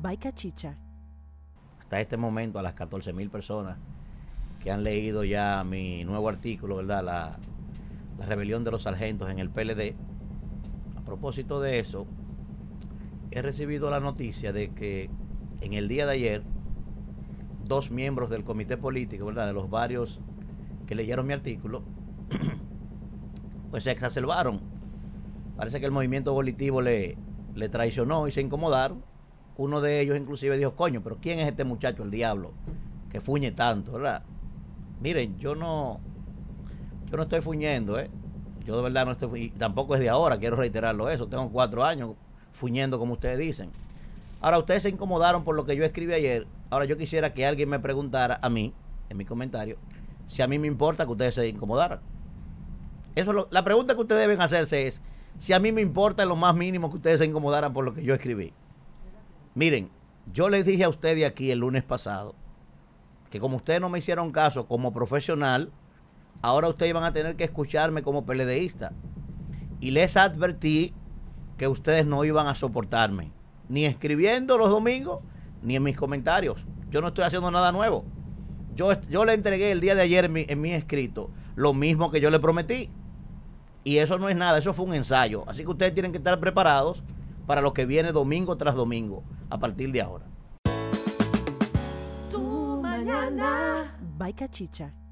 Chicha. Hasta este momento a las 14,000 personas que han leído ya mi nuevo artículo, ¿verdad? La rebelión de los sargentos en el PLD. A propósito de eso, he recibido la noticia de que en el día de ayer, 2 miembros del comité político, ¿verdad? De los varios que leyeron mi artículo, pues se exacerbaron. Parece que el movimiento volitivo le traicionó y se incomodaron. Uno de ellos inclusive dijo, coño, pero ¿quién es este muchacho, el diablo, que fuñe tanto, verdad? Miren, yo no estoy fuñendo, ¿eh? Yo de verdad no estoy, y tampoco es de ahora, quiero reiterarlo eso. Tengo 4 años fuñendo, como ustedes dicen. Ahora, ustedes se incomodaron por lo que yo escribí ayer. Ahora, yo quisiera que alguien me preguntara a mí, en mi comentario, si a mí me importa que ustedes se incomodaran. La pregunta que ustedes deben hacerse es, si a mí me importa en lo más mínimo que ustedes se incomodaran por lo que yo escribí. Miren, yo les dije a ustedes aquí el lunes pasado que como ustedes no me hicieron caso como profesional, ahora ustedes van a tener que escucharme como PLDista. Y les advertí que ustedes no iban a soportarme, ni escribiendo los domingos, ni en mis comentarios. Yo no estoy haciendo nada nuevo. Yo le entregué el día de ayer en mi escrito lo mismo que yo le prometí. Y eso no es nada, eso fue un ensayo. Así que ustedes tienen que estar preparados para lo que viene domingo tras domingo, a partir de ahora. Tu mañana. Chicha.